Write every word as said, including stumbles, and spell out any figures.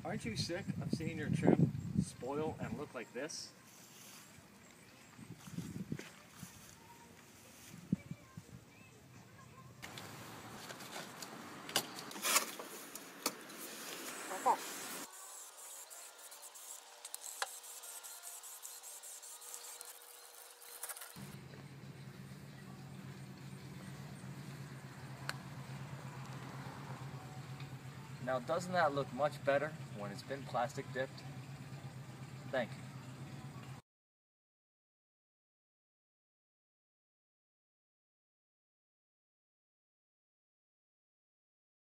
Aren't you sick of seeing your trim spoil and look like this? Now, doesn't that look much better when it's been plastic dipped? Thank you.